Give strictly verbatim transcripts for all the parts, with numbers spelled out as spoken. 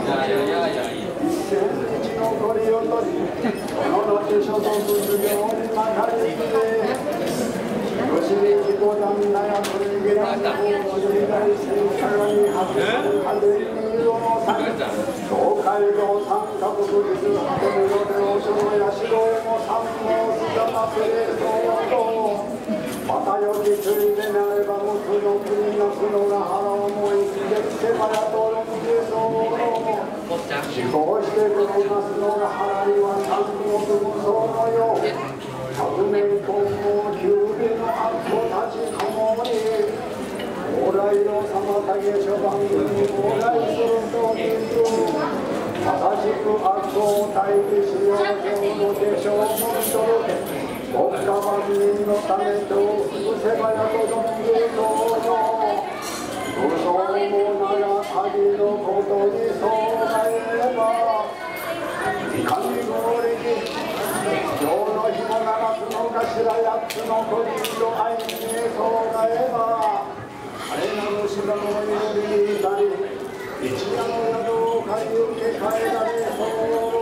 またよきついでなればもつの国の角が腹思いでせばやとろむでそう思考してくれますのが腹には三国無双のよう百年今後九里の悪子たちともに往来の妨げ諸番組往来するという正しく悪子を待機しようとのでしょうもんとろけ国家万人のためとうせばやとどんでそうよ嘘もなら限のことにそうなればいかに合力今日の日も七つの頭八つの鳥の愛にそうなればあれなの芝の祈りにいたり一夜の宿を借り受け替えられそう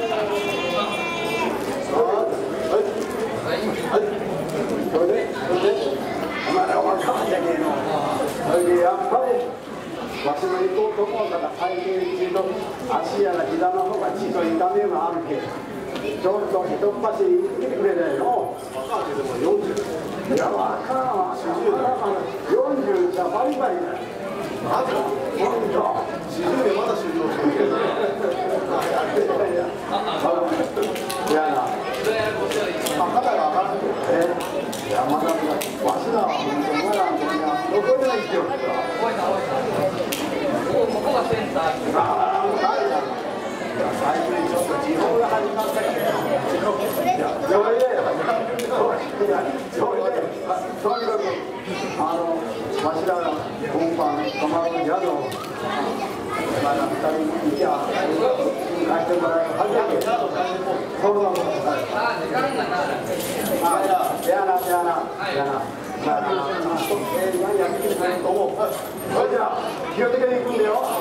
はい、それで、それで、お前らはかんじゃねえの。それでやっぱり、わしの行こうと思うから最低一度、足やら膝の方が血と痛めがあるけど、ちょっと一っ走り行ってくれだよ。若いでもよんじゅう。いや、若いわ、よんじゅうじゃバリバリだよ。マジか、ほんと。よんじゅうでまだ修行してるけど。いやいや、いやな。まあ、肩が上がってるね。いや、まだ、わしらは本当、まだ、どこでも行ってよ。多いな、多いな。ここがセンター。ああ、ないだろ。最近ちょっと地方が始まったから。いや、それで、いや、それで、とにかく、あの、わしらが今晩泊まる宿を、まだふたりいきゃ、貸してもらえるはずやけど。そうそうそう。あ、時間がな。あ、いや、いやな、いやな、いやな。じゃあ、えー、何やってくれないと思う。はい、じゃあ、気をつけていくんだよ。はい。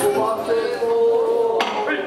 お待てこー。はい。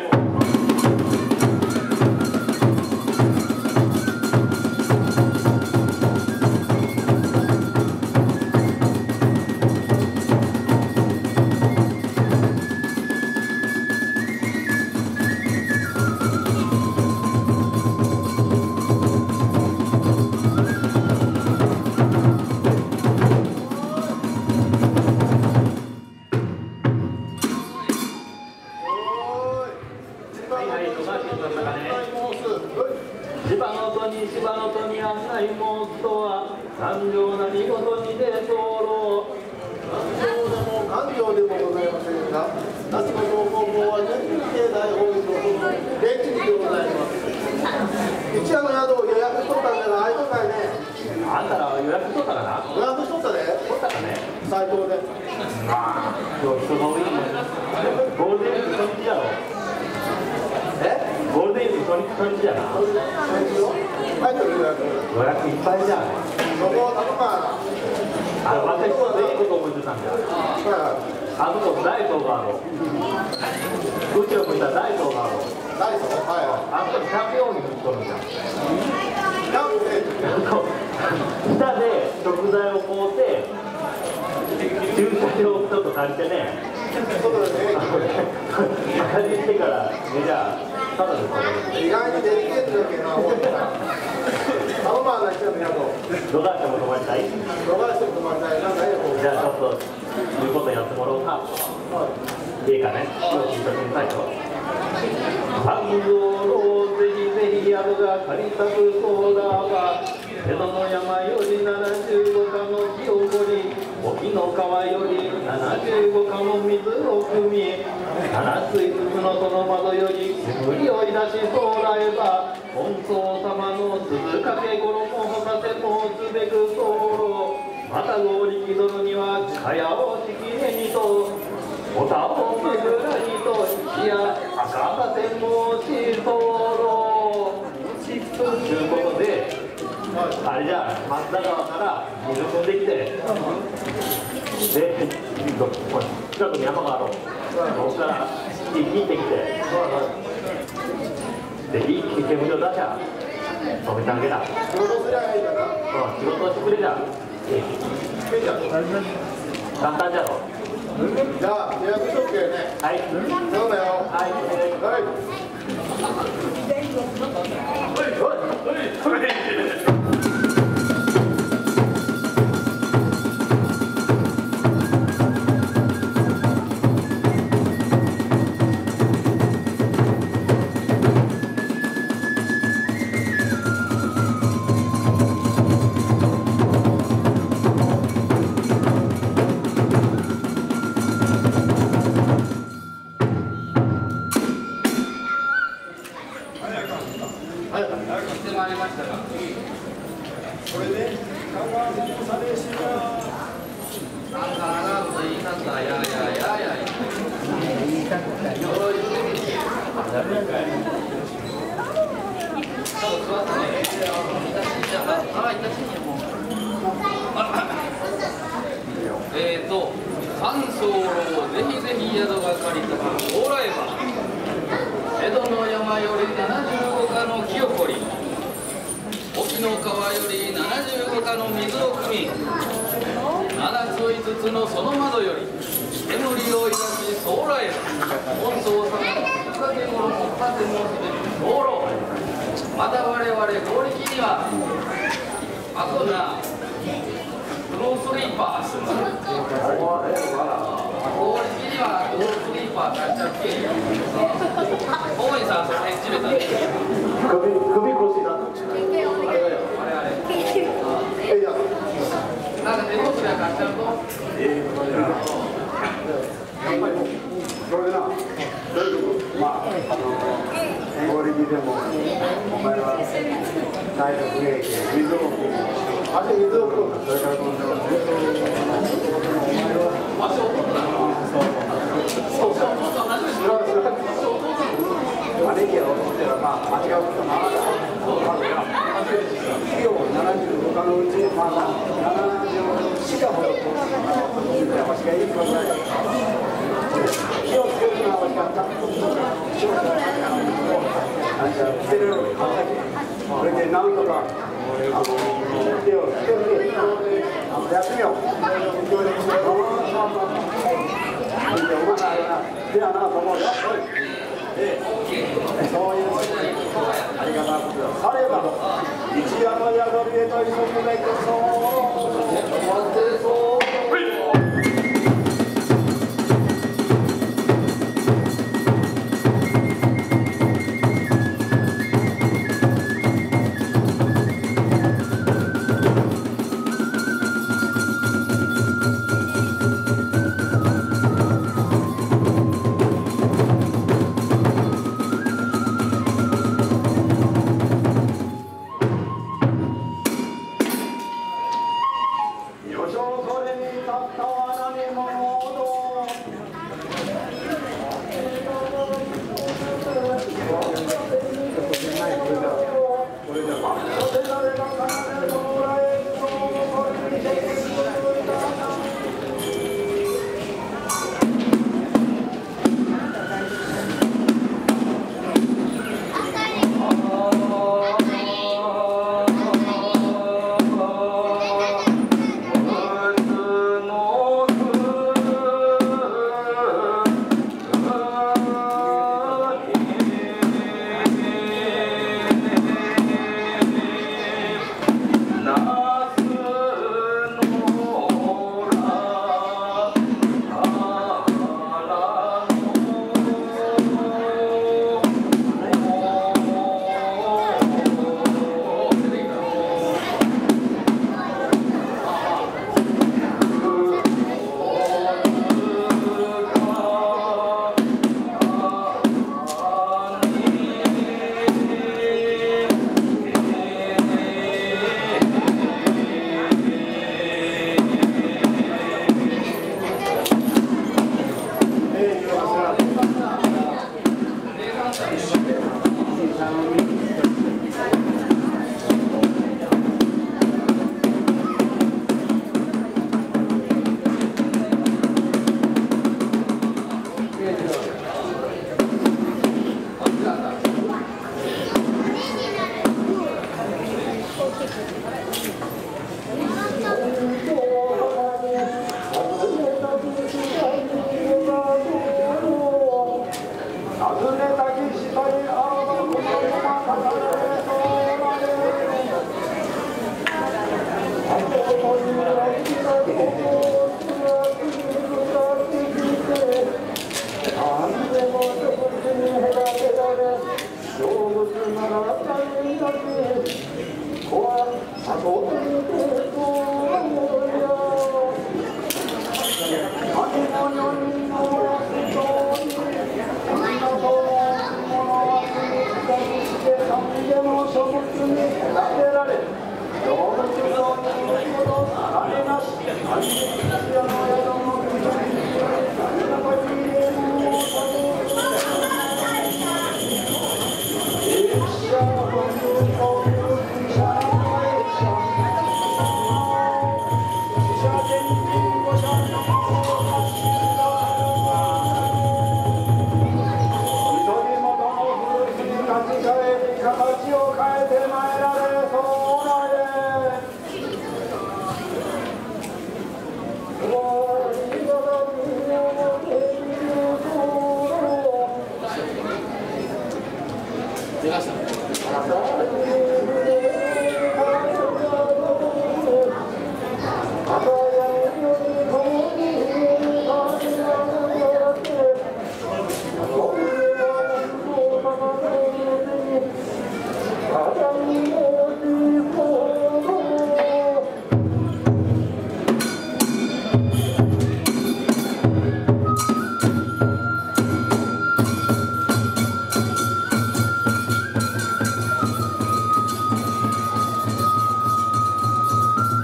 ああれじゃ松田川から水汲んできて、で、これ近くに山があろう。そこから切ってきて、で、いい煙を出しゃ、止めてあげな。仕事すりゃいいかな。うん、仕事をしてくれじゃ。簡単じゃろ。 じゃあ、予約しとくけね。 はい。 そうだよ。 はい。 はい。 えーと、三層楼ぜひぜひ宿が借りたから往来は江戸の山よりななじゅうごかの木を掘り、沖の川よりななじゅうごかの水を汲み、七つ五つのその窓より煙を抱き総来は本草様の日陰頃も立て申すべき灯籠。また我々合力にはあとなノースリーパーする。合力にはノースリーパー出しちゃっていいよ。大井さんそれ始めたんですよ。 首首腰だとあれあれ。 えいやなんか手越しが買っちゃうと。 えー、やっぱりそれな、どういうこと、まあ、あの、合力でも、お前は大学芸系、水を汲む、あれ水を汲む、それから今度は、お前は、 足を取ったの。そうそうそう、初めて。 それはそれは、姉貴が思っては、まあ、間違うこともあらない。企業ななじゅうごかのうち、まあ、ななじゅうしかほど、わしがいいことない。気をつけるのはわしがたく仕事があんた来てる畑、それでなんとか、あの、手をつけて、休みを、協力して、お前らな、手やなと思うよ。ええ、そういうありがたくされば、一夜の宿りへと急ぐべくそう、そう。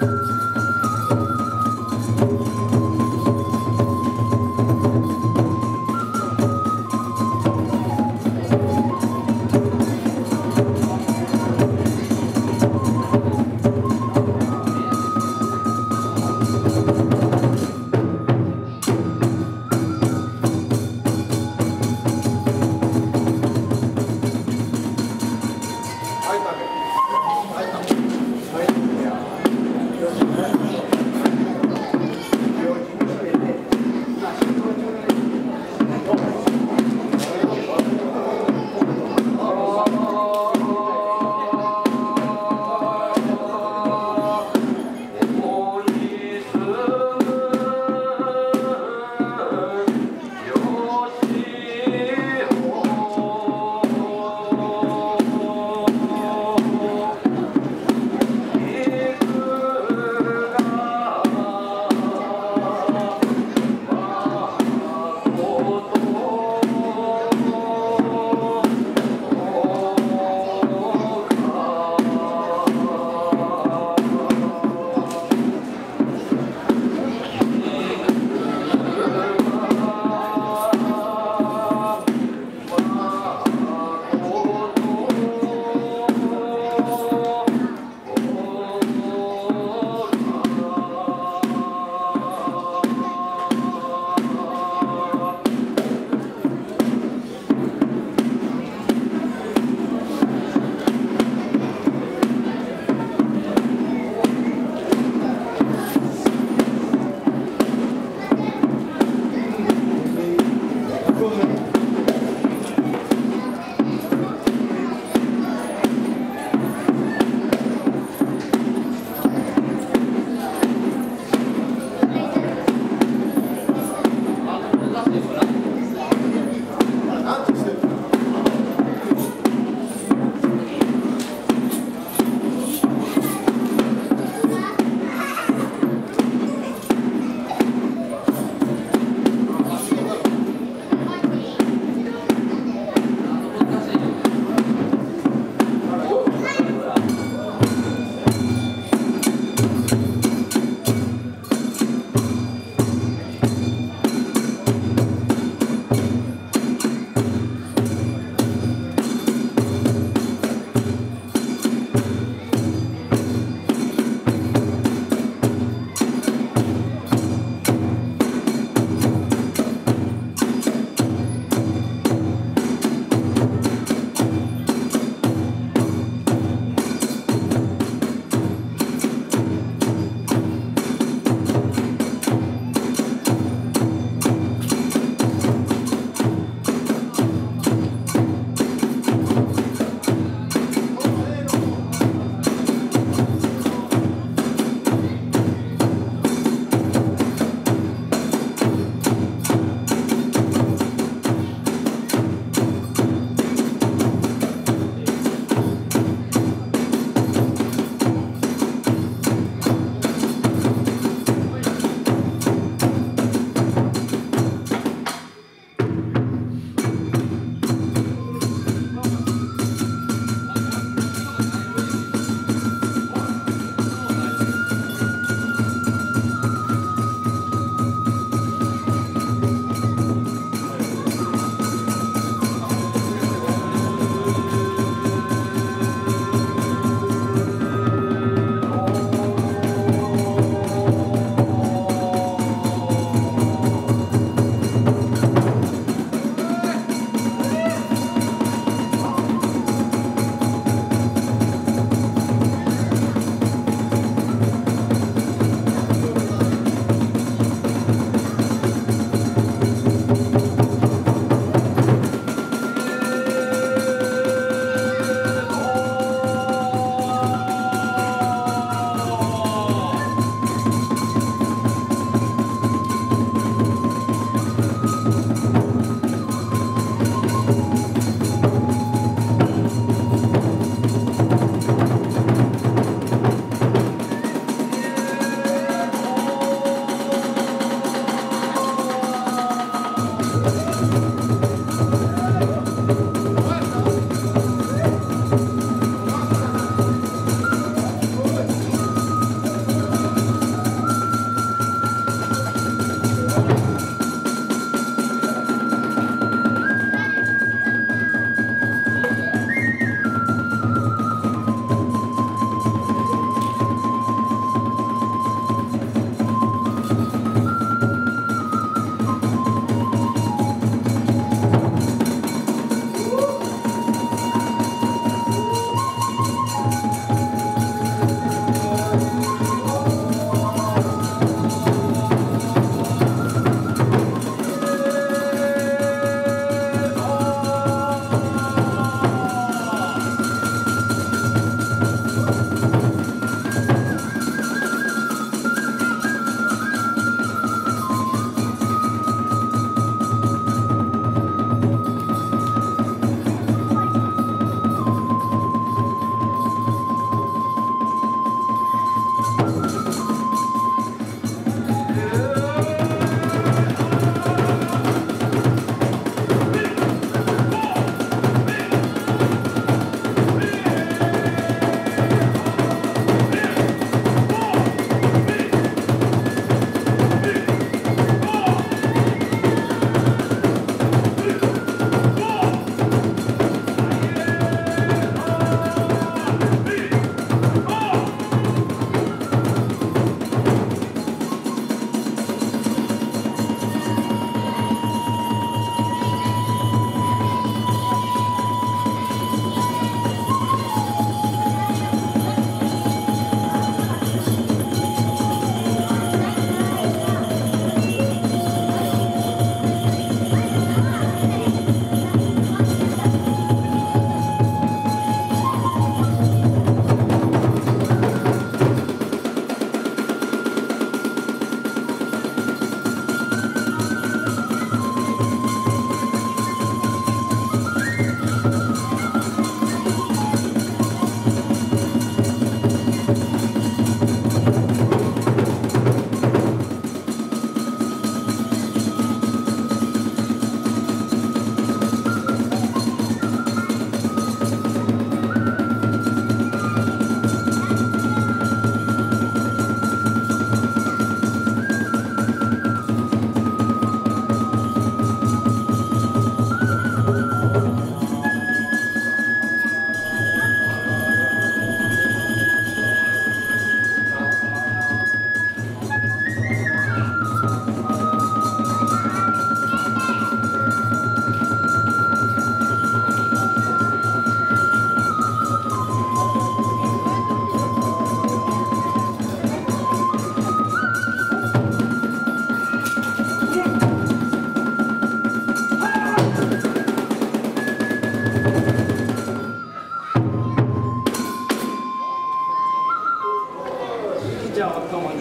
「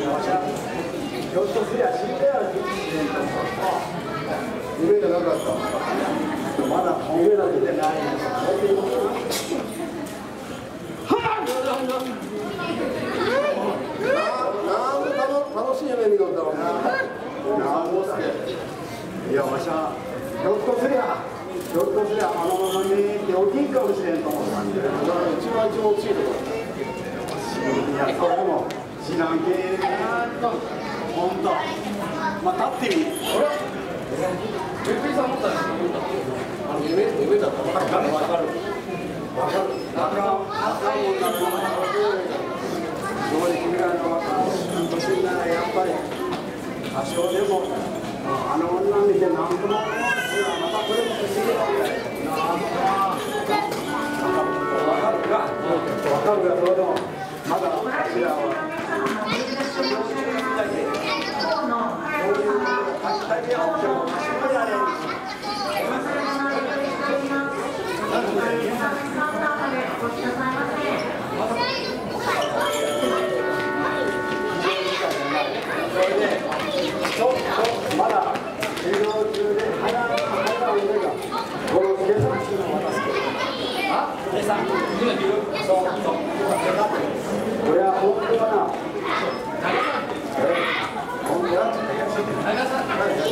ひょっとすりゃ死んだよ、 夢じゃなかった。 まだ夢が出てない。 なんで楽しい夢見とったのな。 いや、わしはひょっとすりゃ、ひょっとすりゃ、あのまま寝て起きんかもしれんと思ったんで。 一番一番大きいところ。 いや、それでも知らんけえな。本当。まあ、立ってみ。ほら。 ゆっくりさん持ったんですか。 あの夢夢だったらわかる。わかる。わかる。 あかん。あかんもんな。どうに君らの若い年ならやっぱり多少でもあの女見て何とも思わないがまたこれも不思議だね。なんかわかるか。わかるがどうでもまだ私らは。まだ授業中で花が上がこの計算機の渡すけど。あ、計算機。そうそう。これは本当はな。本当は。長さ。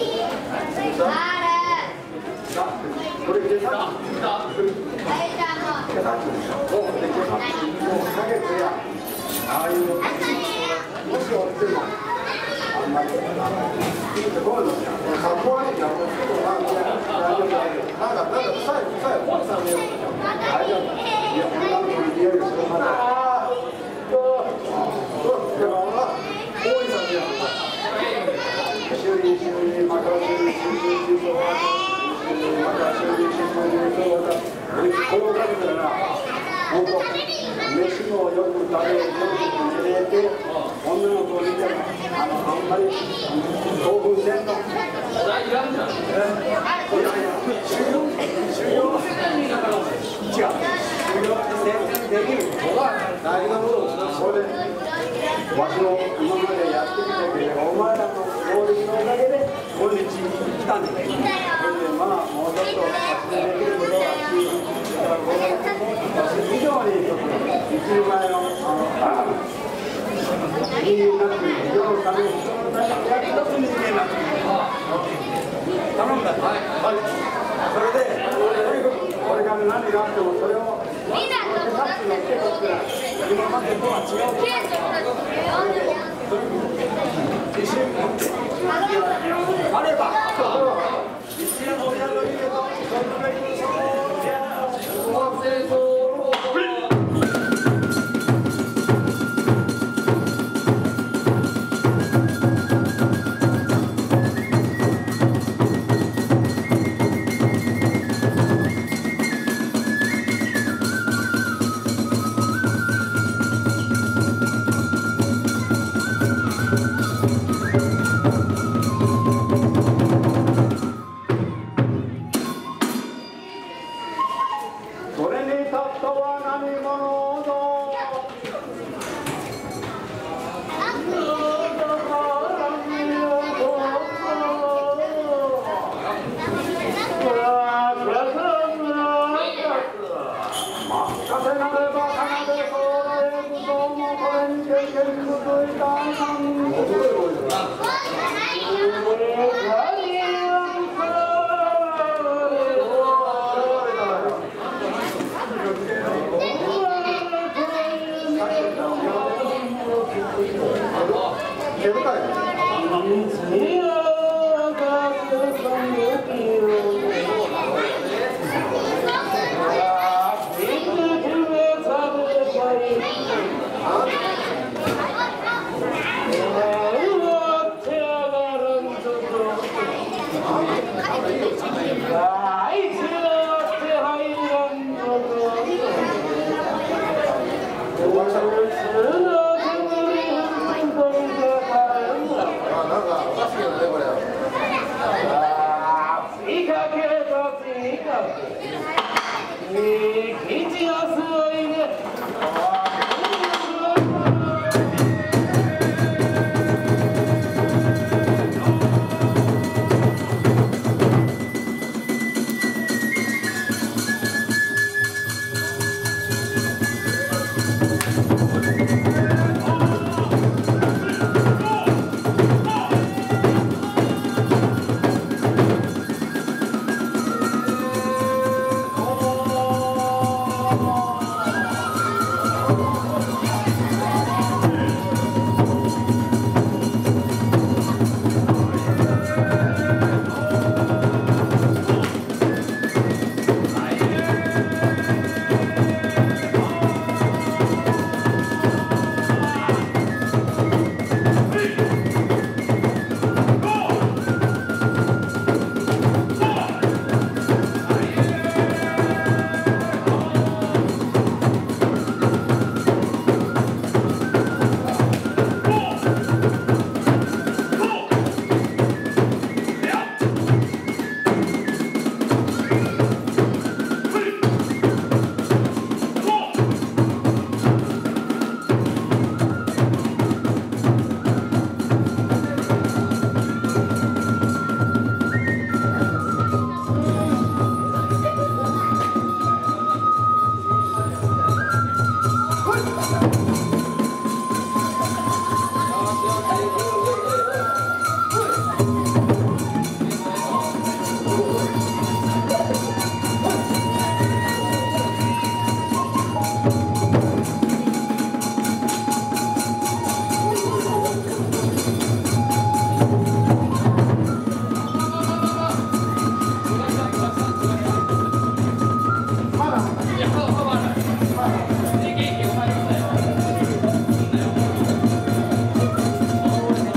これ計算機。計算機。そうで計算機。もうかげつやああいうもしおっても。あんまり。こういうのじゃん。かっこ悪いじゃん。大丈夫大丈夫。なんかなんか臭い臭い。おじさん見よう。大丈夫。いや女の子に匂いがするから。ああ。どう。どう。でもな。大井さん見よう。修理修理また修理修理修理また修理修理修理また。このおかげだな。本当。飯もよく食べよく入れて女の子を見てもあのあんまり興奮せんの。 いらんじゃん。 修行修行違う修行って生活できる大事なものをそれでわしの今までやってきたけどお前らの協力のおかげで今日来たんだ。それでまあもうちょっと発明できることは以上にちょっと一人前のあの人間になって世のために人のために役立つ人間になって頼んだ。はい。それでこれから何があってもそれをさっきの手として今までとは違うこと自信持ってあれば一夜の親の家とそんなにおばあさん 「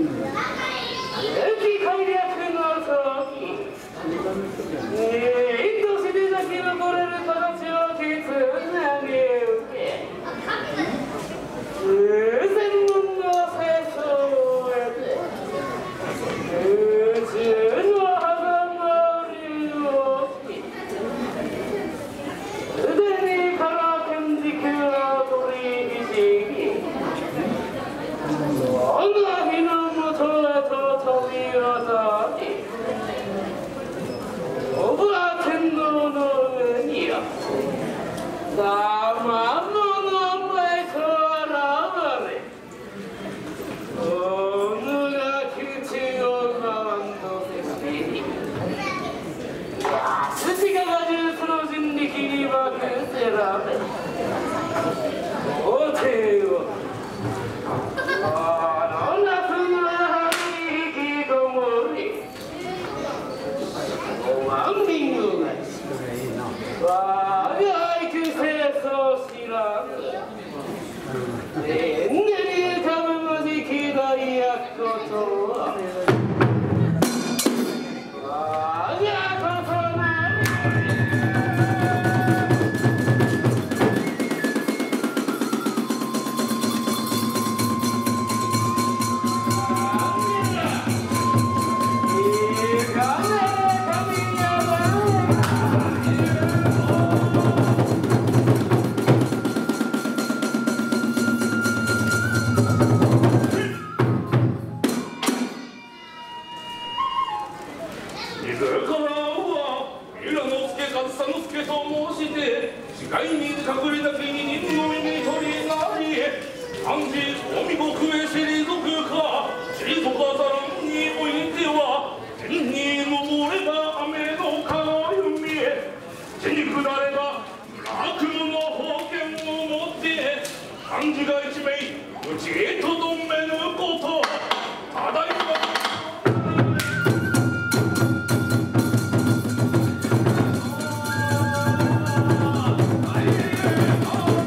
Oh!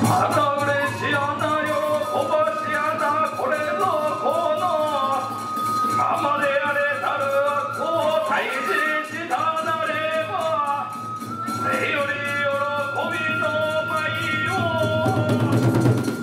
また嬉しやな喜ばしやなこれぞこの今まであれなるこう大事したなればこれより喜びの舞を